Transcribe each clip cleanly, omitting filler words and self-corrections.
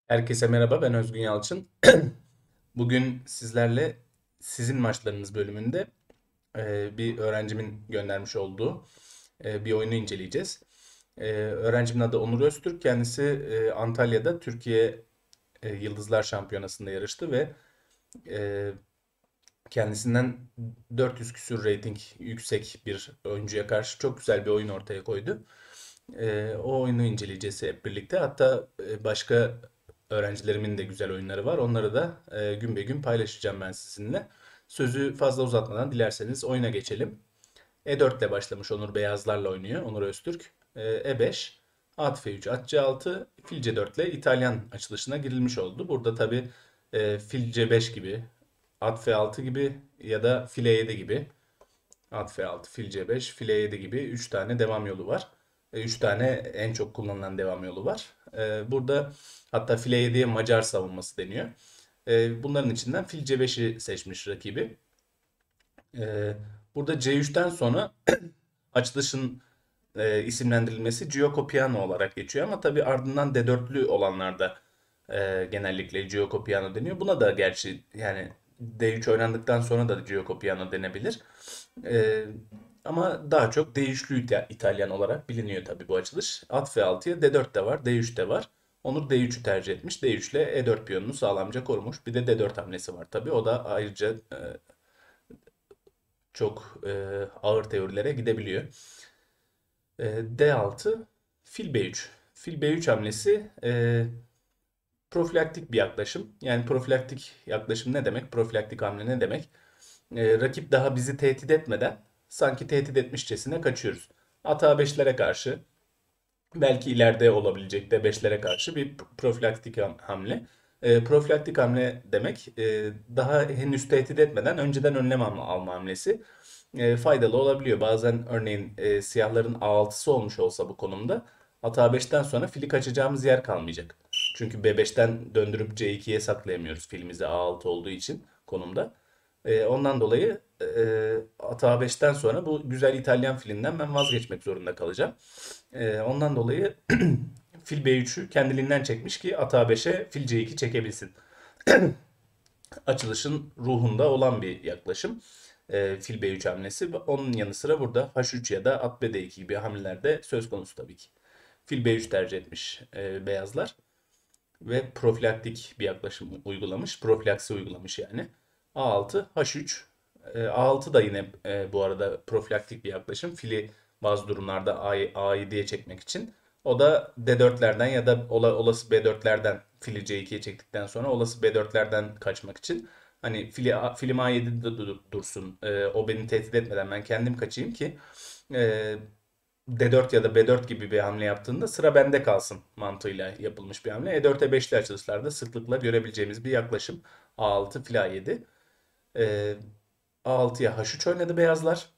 Herkese merhaba, ben Özgün Yalçın. Bugün sizlerle sizin maçlarınız bölümünde bir öğrencimin göndermiş olduğu bir oyunu inceleyeceğiz. Öğrencimin adı Onur Öztürk. Kendisi Antalya'da Türkiye Yıldızlar Şampiyonası'nda yarıştı ve e, kendisinden 400 küsur rating yüksek bir oyuncuya karşı çok güzel bir oyun ortaya koydu. O oyunu inceleyeceğiz hep birlikte. Hatta başka öğrencilerimin de güzel oyunları var. Onları da gün be gün paylaşacağım ben sizinle. Sözü fazla uzatmadan dilerseniz oyuna geçelim. E4 ile başlamış, Onur beyazlarla oynuyor. Onur Öztürk. E5, at F3, at C6, fil C4 ile İtalyan açılışına girilmiş oldu. Burada tabii fil C5 gibi, at F6 gibi ya da fil E7 gibi, at F6, fil C5, fil E7 gibi 3 tane devam yolu var. 3 tane en çok kullanılan devam yolu var. Burada hatta fil E7'ye Macar savunması deniyor. Bunların içinden fil C5'i seçmiş rakibi. Ee, Burada C3'ten sonra açılışın isimlendirilmesi Gioco Piano olarak geçiyor ama tabii ardından D4'lü olanlarda genellikle Gioco Piano deniyor. Buna da gerçi yani D3 oynandıktan sonra da Gioco Piano denebilir. E, Ama daha çok D3'lü İtalyan olarak biliniyor tabii bu açılış. At F6'ya D4 de var, D3 de var. Onur D3'ü tercih etmiş. D3 ile E4 piyonunu sağlamca korumuş. Bir de D4 hamlesi var tabii. O da ayrıca çok ağır teorilere gidebiliyor. D6, fil B3. Fil B3 hamlesi profilaktik bir yaklaşım. Yani profilaktik yaklaşım ne demek? Profilaktik hamle ne demek? Rakip daha bizi tehdit etmeden sanki tehdit etmişçesine kaçıyoruz. At A5'lere karşı, belki ileride olabilecek de 5'lere karşı bir profilaktik hamle. Profilaktik hamle demek daha henüz tehdit etmeden önceden önlem alma hamlesi. Faydalı olabiliyor. Bazen örneğin siyahların A6'sı olmuş olsa bu konumda at A5'ten sonra fili kaçacağımız yer kalmayacak. Çünkü B5'ten döndürüp C2'ye saklayamıyoruz filimizi A6 olduğu için konumda. Ondan dolayı at A5'ten sonra bu güzel İtalyan filinden ben vazgeçmek zorunda kalacağım. Ondan dolayı fil B3'ü kendiliğinden çekmiş ki at A5'e fil C2 çekebilsin. Açılışın ruhunda olan bir yaklaşım. Fil B3 hamlesi. Onun yanı sıra burada H3 ya da at B2 gibi hamlelerde söz konusu tabii ki. Fil B3 tercih etmiş beyazlar ve profilaktik bir yaklaşım uygulamış. Profilaksi uygulamış yani. A6, H3. A6 da yine bu arada profilaktik bir yaklaşım. Fili bazı durumlarda A7'ye çekmek için. O da D4'lerden ya da olası B4'lerden fili C2'ye çektikten sonra olası B4'lerden kaçmak için. Hani filim A7'de dursun. O beni tehdit etmeden ben kendim kaçayım ki e, D4 ya da B4 gibi bir hamle yaptığında sıra bende kalsın mantığıyla yapılmış bir hamle. E4, E5'li açılışlarda sıklıkla görebileceğimiz bir yaklaşım. A6, fil A7. Ee, A6'ya H3 oynadı beyazlar.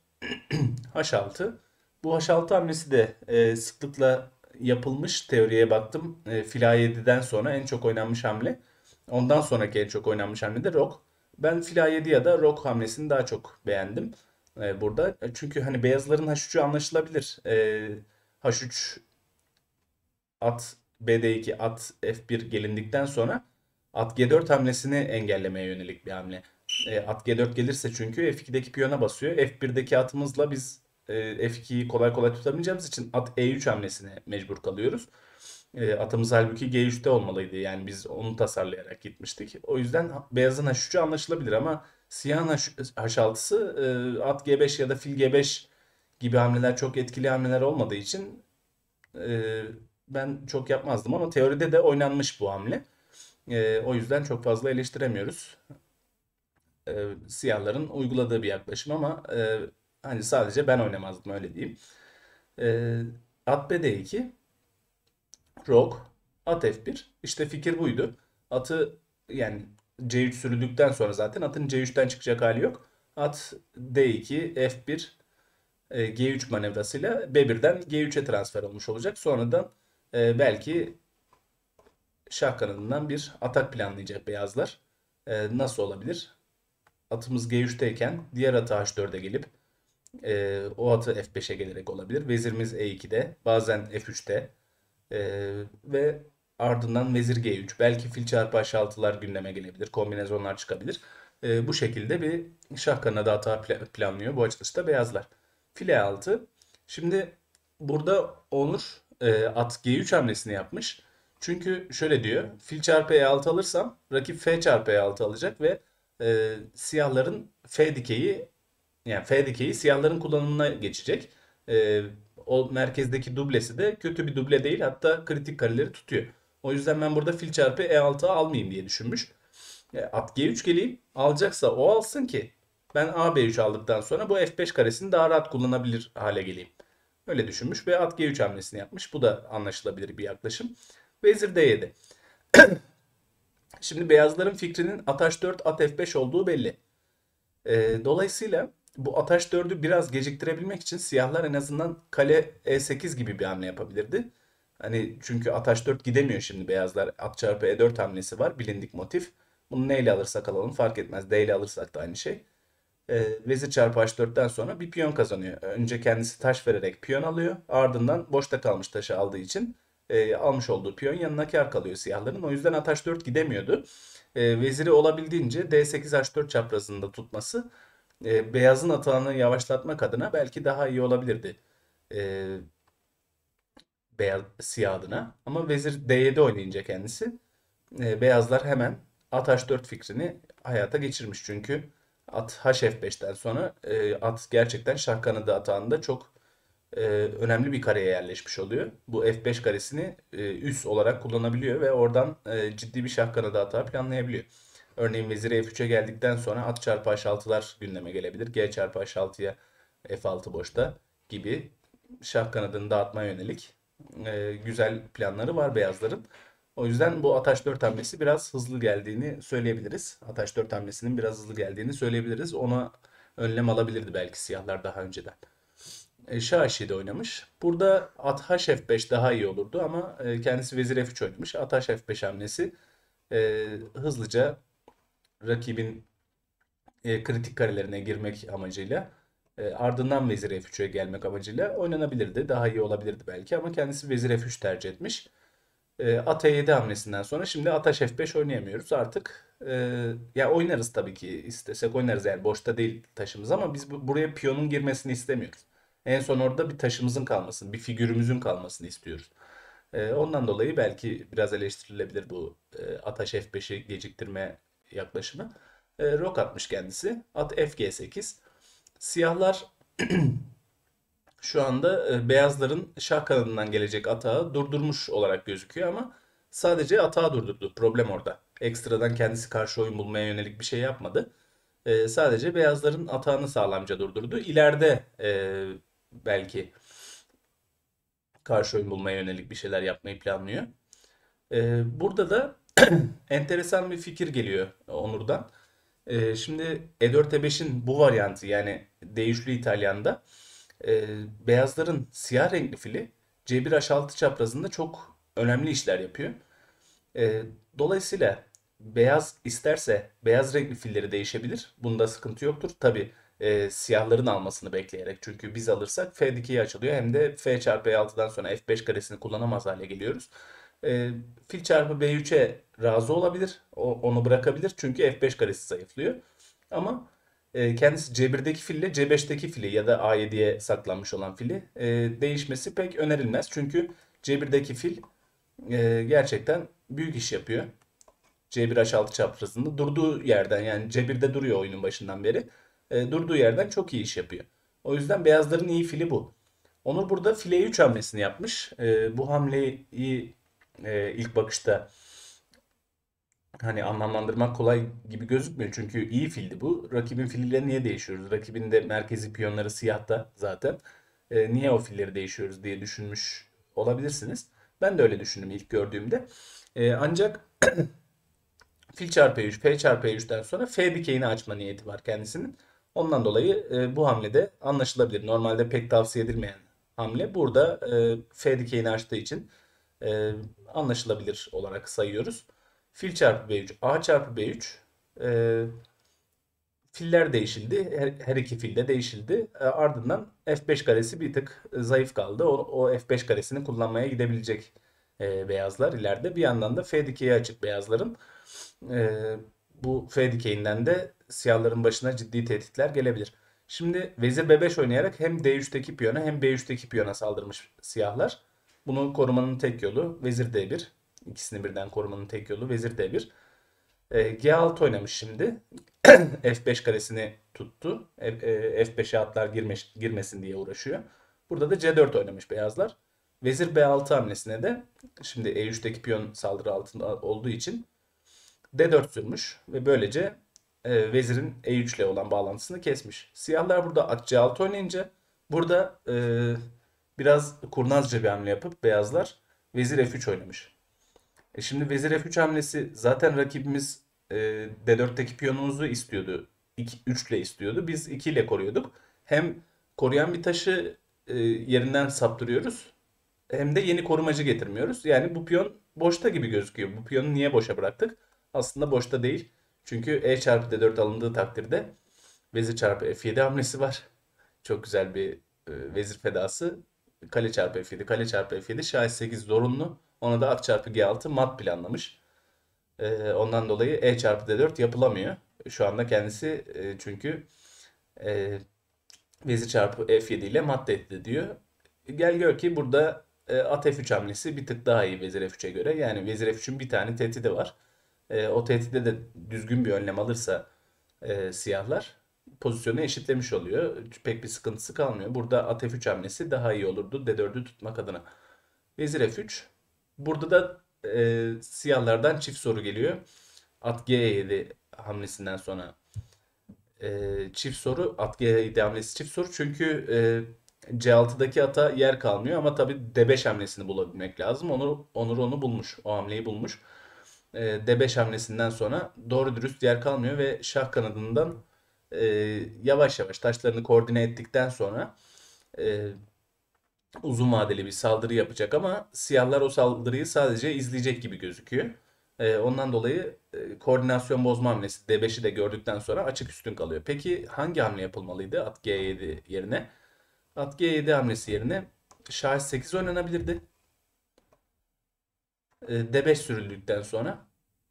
H6. Bu H6 hamlesi de sıklıkla yapılmış. Teoriye baktım. Fil A7'den sonra en çok oynanmış hamle. Ondan sonraki en çok oynanmış hamle de Rok. Ben fil A7 ya da Rok hamlesini daha çok beğendim burada. Çünkü hani beyazların H3'ü anlaşılabilir. H3 at BD2 at F1 gelindikten sonra at G4 hamlesini engellemeye yönelik bir hamle. At G4 gelirse çünkü F2'deki piyona basıyor. F1'deki atımızla biz F2'yi kolay kolay tutamayacağımız için at E3 hamlesine mecbur kalıyoruz. Atımız halbuki G3'te olmalıydı. Yani biz onu tasarlayarak gitmiştik. O yüzden beyazın H3'ü anlaşılabilir ama siyahın H6'sı at G5 ya da fil G5 gibi hamleler çok etkili hamleler olmadığı için e, ben çok yapmazdım ama teoride de oynanmış bu hamle. O yüzden çok fazla eleştiremiyoruz. Siyahların uyguladığı bir yaklaşım ama hani sadece ben oynamazdım öyle diyeyim. E, At BD2, Rok, at F1. İşte fikir buydu. Atı yani C3 sürüldükten sonra zaten atın C3'ten çıkacak hali yok. At D2, F1, G3 manevrasıyla B1'den G3'e transfer olmuş olacak. Sonradan belki şah kanadından bir atak planlayacak beyazlar. Nasıl olabilir? Atımız G3'teyken diğer atı H4'e gelip o atı F5'e gelerek olabilir. Vezirimiz E2'de, bazen F3'te ve Ardından vezir G3. Belki fil çarpı H6'lar gündeme gelebilir. Kombinasyonlar çıkabilir. Bu şekilde bir şah kanadı hata planlıyor bu açılışta beyazlar. Fil E6. Şimdi burada Onur at G3 hamlesini yapmış. Çünkü şöyle diyor. Fil çarpı E6 alırsam rakip F çarpı E6 alacak ve siyahların F dikeyi, yani F dikeyi siyahların kullanımına geçecek. E, O merkezdeki dublesi de kötü bir duble değil. Hatta kritik kareleri tutuyor. O yüzden ben burada fil çarpı E6 almayayım diye düşünmüş. At G3 geleyim. Alacaksa o alsın ki ben A B3 aldıktan sonra bu F5 karesini daha rahat kullanabilir hale geleyim. Öyle düşünmüş ve at G3 hamlesini yapmış. Bu da anlaşılabilir bir yaklaşım. Vezir D7. Şimdi beyazların fikrinin at H4, at F5 olduğu belli. Dolayısıyla bu at H4'ü biraz geciktirebilmek için siyahlar en azından kale E8 gibi bir hamle yapabilirdi. Hani çünkü at H4 gidemiyor şimdi beyazlar. At çarpı E4 hamlesi var. Bilindik motif. Bunu neyle alırsak alalım fark etmez. D ile alırsak da aynı şey. Vezir çarpı H4'ten sonra bir piyon kazanıyor. Önce kendisi taş vererek piyon alıyor. Ardından boşta kalmış taşı aldığı için almış olduğu piyon yanına kâr kalıyor siyahların. O yüzden at H4 gidemiyordu. Veziri olabildiğince D8 H4 çaprazında tutması beyazın atağını yavaşlatmak adına belki daha iyi olabilirdi. E, Beyaz siyah adına. Ama vezir D7 oynayınca kendisi beyazlar hemen at H4 fikrini hayata geçirmiş. Çünkü at HF5'ten sonra at gerçekten şah kanadı atağında çok önemli bir kareye yerleşmiş oluyor. Bu F5 karesini üs olarak kullanabiliyor ve oradan ciddi bir şah kanadı hata planlayabiliyor. Örneğin vezir F3'e geldikten sonra at çarpı H6'lar gündeme gelebilir. G çarpı H6'ya F6 boşta gibi şah kanadını dağıtmaya yönelik güzel planları var beyazların. O yüzden bu at H4 hamlesi biraz hızlı geldiğini söyleyebiliriz. At H4 hamlesinin biraz hızlı geldiğini söyleyebiliriz. Ona önlem alabilirdi belki siyahlar daha önceden. Şah H7 oynamış. Burada at H5 daha iyi olurdu ama kendisi vezir F3 oynamış. At H5 hamlesi hızlıca rakibin kritik karelerine girmek amacıyla ardından vezir F3'e gelmek amacıyla oynanabilirdi. Daha iyi olabilirdi belki ama kendisi vezir F3 tercih etmiş. At E7 hamlesinden sonra şimdi at H5 oynayamıyoruz artık. Ya oynarız tabii ki istesek oynarız yani boşta değil taşımız ama biz buraya piyonun girmesini istemiyoruz. En son orada bir taşımızın kalmasını, bir figürümüzün kalmasını istiyoruz. Ondan dolayı belki biraz eleştirilebilir bu at H5'i geciktirme yaklaşımı. Rok atmış kendisi. At FG8. Siyahlar şu anda beyazların şah kanadından gelecek atağı durdurmuş olarak gözüküyor ama sadece atağı durdurdu. Problem orada. Ekstradan kendisi karşı oyun bulmaya yönelik bir şey yapmadı. Sadece beyazların atağını sağlamca durdurdu. İleride belki karşı oyun bulmaya yönelik bir şeyler yapmayı planlıyor. Burada da enteresan bir fikir geliyor Onur'dan. Şimdi E4 E5'in bu varyantı yani D3'lü İtalyan'da beyazların siyah renkli fili C1H6 çaprazında çok önemli işler yapıyor. E, Dolayısıyla beyaz isterse beyaz renkli filleri değişebilir. Bunda sıkıntı yoktur. Tabi siyahların almasını bekleyerek. Çünkü biz alırsak F dikeyi açılıyor. Hem de F çarpı E6'dan sonra F5 karesini kullanamaz hale geliyoruz. E, Fil çarpı B3'e razı olabilir. Onu bırakabilir. Çünkü F5 karesi zayıflıyor. Ama kendisi C1'deki fille C5'teki fili ya da A7'ye saklanmış olan fili değişmesi pek önerilmez. Çünkü C1'deki fil gerçekten büyük iş yapıyor. C1H6 çaprazında durduğu yerden yani C1'de duruyor oyunun başından beri. Durduğu yerden çok iyi iş yapıyor. O yüzden beyazların iyi fili bu. Onur burada file 3 hamlesini yapmış. Bu hamleyi ilk bakışta hani anlamlandırmak kolay gibi gözükmüyor. Çünkü iyi fildi bu. Rakibin filiyle niye değişiyoruz? Rakibin de merkezi piyonları siyahta zaten. Niye o filleri değişiyoruz diye düşünmüş olabilirsiniz. Ben de öyle düşündüm ilk gördüğümde. Ancak fil çarpı e3, f çarpı e3'ten sonra f dikeyini açma niyeti var kendisinin. Ondan dolayı bu hamlede anlaşılabilir. Normalde pek tavsiye edilmeyen hamle. Burada f dikeyini açtığı için e, anlaşılabilir olarak sayıyoruz. Fil çarpı b3, a çarpı b3. E, Filler değişildi. Her iki fil de değişildi. Ardından f5 karesi bir tık zayıf kaldı. O f5 karesini kullanmaya gidebilecek beyazlar ileride. Bir yandan da F dikeyi açık beyazların. E, Bu F dikeyinden de siyahların başına ciddi tehditler gelebilir. Şimdi vezir B5 oynayarak hem D3'teki piyona hem B3'teki piyona saldırmış siyahlar. Bunu korumanın tek yolu vezir D1. İkisini birden korumanın tek yolu vezir D1. G6 oynamış şimdi. F5 karesini tuttu. F5'e atlar girmesin diye uğraşıyor. Burada da C4 oynamış beyazlar. Vezir B6 hamlesine de şimdi E3'teki piyon saldırı altında olduğu için D4 sürmüş ve böylece vezirin E3 ile olan bağlantısını kesmiş. Siyahlar burada at C6 oynayınca burada biraz kurnazca bir hamle yapıp beyazlar vezir F3 oynamış. Şimdi vezir F3 hamlesi zaten rakibimiz D4'teki piyonumuzu istiyordu. 3 ile istiyordu. Biz 2 ile koruyorduk. Hem koruyan bir taşı yerinden saptırıyoruz. Hem de yeni korumacı getirmiyoruz. Yani bu piyon boşta gibi gözüküyor. Bu piyonu niye boşa bıraktık? Aslında boşta değil. Çünkü E çarpı D4 alındığı takdirde vezir çarpı F7 hamlesi var. Çok güzel bir vezir fedası. Kale çarpı F7, kale çarpı F7, şah S8 zorunlu. Ona da at çarpı G6 mat planlamış. Ondan dolayı E çarpı D4 yapılamıyor. Şu anda kendisi çünkü e, vezir çarpı F7 ile mat tehdit ediyor. Gel gör ki burada at F3 hamlesi bir tık daha iyi vezir F3'e göre. Yani vezir F3'ün bir tane tehdidi var. O tehdide de düzgün bir önlem alırsa siyahlar pozisyonu eşitlemiş oluyor. Pek bir sıkıntısı kalmıyor. Burada at F3 hamlesi daha iyi olurdu D4'ü tutmak adına. Vezir F3. Burada da siyahlardan çift soru geliyor. At G7 hamlesinden sonra çift soru. At G7 hamlesi çift soru. Çünkü C6'daki ata yer kalmıyor ama tabii D5 hamlesini bulabilmek lazım. Onur onu bulmuş. O hamleyi bulmuş. D5 hamlesinden sonra doğru dürüst yer kalmıyor ve şah kanadından e, yavaş yavaş taşlarını koordine ettikten sonra e, uzun vadeli bir saldırı yapacak ama siyahlar o saldırıyı sadece izleyecek gibi gözüküyor. Ondan dolayı koordinasyon bozma hamlesi D5'i de gördükten sonra açık üstün kalıyor. Peki hangi hamle yapılmalıydı at G7 yerine? At G7 hamlesi yerine şah 8 oynanabilirdi. D5 sürüldükten sonra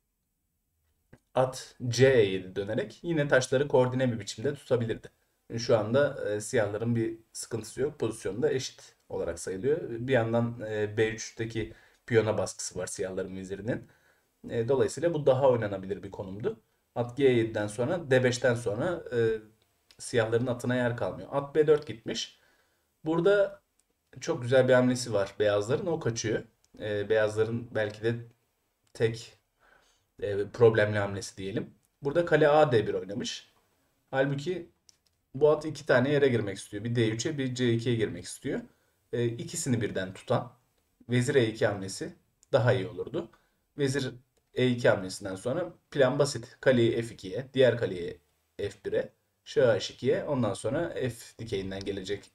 at C7 dönerek yine taşları koordine bir biçimde tutabilirdi. Şu anda siyahların bir sıkıntısı yok. Pozisyonu da eşit olarak sayılıyor. Bir yandan B3'teki piyona baskısı var siyahların vezirinin. Dolayısıyla bu daha oynanabilir bir konumdu. At G7'den sonra D5'ten sonra siyahların atına yer kalmıyor. At B4 gitmiş. Burada çok güzel bir hamlesi var beyazların. O kaçıyor. Beyazların belki de tek problemli hamlesi diyelim. Burada kale A D1 oynamış. Halbuki bu at iki tane yere girmek istiyor. Bir D3'e bir C2'ye girmek istiyor. İkisini birden tutan vezir E2 hamlesi daha iyi olurdu. Vezir E2 hamlesinden sonra plan basit. Kaleyi F2'ye, diğer kaleyi F1'e, şah H2'ye, ondan sonra F dikeyinden gelecek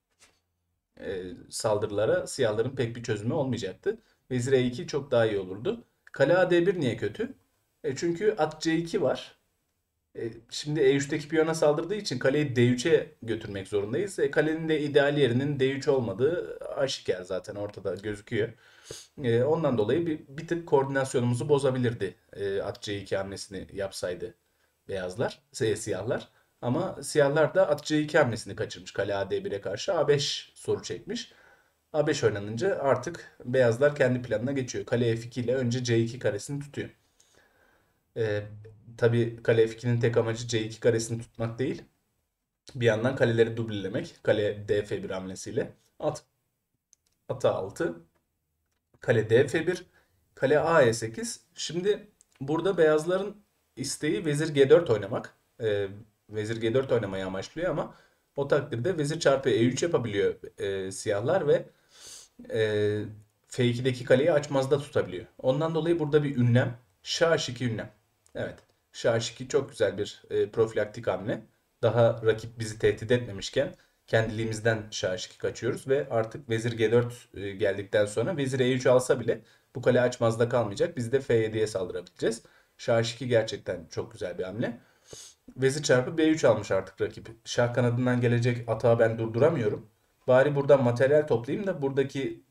saldırılara siyahların pek bir çözümü olmayacaktı. Vezir E2 çok daha iyi olurdu. Kale A D1 niye kötü? Çünkü at C2 var. Şimdi E3'teki piyona saldırdığı için kaleyi D3'e götürmek zorundayız. Kalenin de ideal yerinin D3 olmadığı aşikar zaten ortada gözüküyor. Ondan dolayı bir tık koordinasyonumuzu bozabilirdi at C2 hamlesini yapsaydı beyazlar, siyahlar. Ama siyahlar da at C2 hamlesini kaçırmış kale AD1'e karşı A5 soru çekmiş. A5 oynanınca artık beyazlar kendi planına geçiyor. Kale F2 ile önce C2 karesini tutuyor. Ee, tabii kale F2'nin tek amacı C2 karesini tutmak değil. Bir yandan kaleleri dublelemek. Kale DF1 hamlesiyle. At A6. Kale DF1. Kale A E8. Şimdi burada beyazların isteği vezir G4 oynamak. Vezir G4 oynamayı amaçlıyor ama o takdirde vezir çarpı E3 yapabiliyor siyahlar ve e, F2'deki kaleyi açmazda tutabiliyor. Ondan dolayı burada bir ünlem. Şah H2 ünlem. Evet. Şah H2 çok güzel bir profilaktik hamle. Daha rakip bizi tehdit etmemişken kendiliğimizden şah H2 kaçıyoruz ve artık vezir G4 geldikten sonra vezir E3 alsa bile bu kale açmazda kalmayacak. Biz de F7'ye saldırabileceğiz. Şah H2 gerçekten çok güzel bir hamle. Vezir çarpı B3 almış artık rakip. Şah kanadından gelecek atağı ben durduramıyorum. Bari buradan materyal toplayayım da buradaki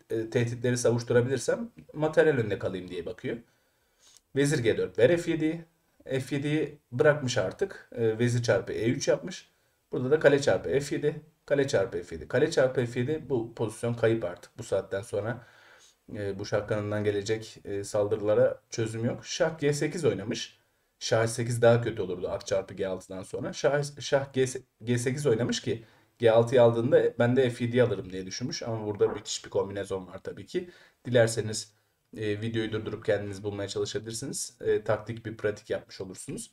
tehditleri savuşturabilirsem materyal önünde kalayım diye bakıyor. Vezir G4 ver F7'yi. F7'yi bırakmış artık. Vezir çarpı E3 yapmış. Burada da kale çarpı F7. Kale çarpı F7. Kale çarpı F7, bu pozisyon kayıp artık. Bu saatten sonra bu şah kanadından gelecek saldırılara çözüm yok. Şah G8 oynamış. Şah 8 daha kötü olurdu at çarpı G6'dan sonra. Şah G8 oynamış ki G6'yı aldığında ben de F7'yi alırım diye düşünmüş. Ama burada müthiş bir kombinasyon var tabii ki. Dilerseniz videoyu durdurup kendiniz bulmaya çalışabilirsiniz. Taktik bir pratik yapmış olursunuz.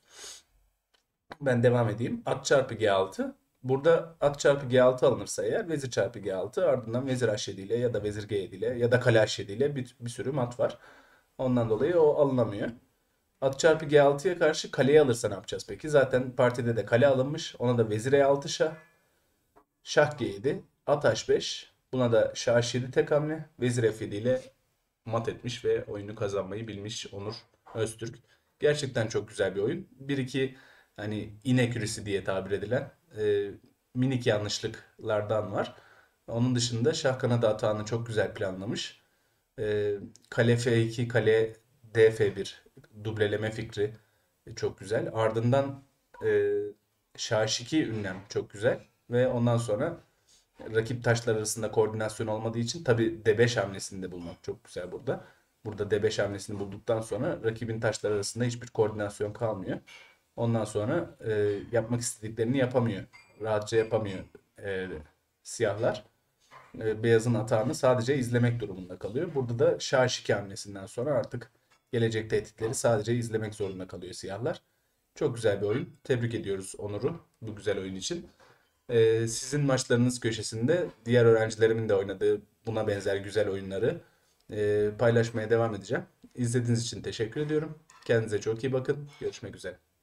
Ben devam edeyim. At çarpı G6. Burada at çarpı G6 alınırsa eğer vezir çarpı G6, ardından vezir H7 ile ya da vezir G7 ile ya da kale H7 ile bir sürü mat var. Ondan dolayı o alınamıyor. At çarpı G6'ya karşı kaleyi alırsa ne yapacağız peki? Zaten partide de kale alınmış. Ona da vezir E6 şah. Şah G7. At H5. Buna da şah H7 tek hamle. Vezir F7 ile mat etmiş ve oyunu kazanmayı bilmiş Onur Öztürk. Gerçekten çok güzel bir oyun. Bir iki hani inekürisi diye tabir edilen minik yanlışlıklardan var. Onun dışında şah kanadı atağını çok güzel planlamış. Kale F2, kale D F1 dubleleme fikri çok güzel. Ardından e, şah H2 ünlem çok güzel. Ve ondan sonra rakip taşlar arasında koordinasyon olmadığı için tabii D5 hamlesini de bulmak çok güzel burada. Burada D5 hamlesini bulduktan sonra rakibin taşlar arasında hiçbir koordinasyon kalmıyor. Ondan sonra yapmak istediklerini yapamıyor. Rahatça yapamıyor siyahlar. Beyazın atağını sadece izlemek durumunda kalıyor. Burada da şah H2 hamlesinden sonra artık gelecek tehditleri sadece izlemek zorunda kalıyor siyahlar. Çok güzel bir oyun. Tebrik ediyoruz Onur'u bu güzel oyun için. Sizin maçlarınız köşesinde diğer öğrencilerimin de oynadığı buna benzer güzel oyunları paylaşmaya devam edeceğim. İzlediğiniz için teşekkür ediyorum. Kendinize çok iyi bakın. Görüşmek üzere.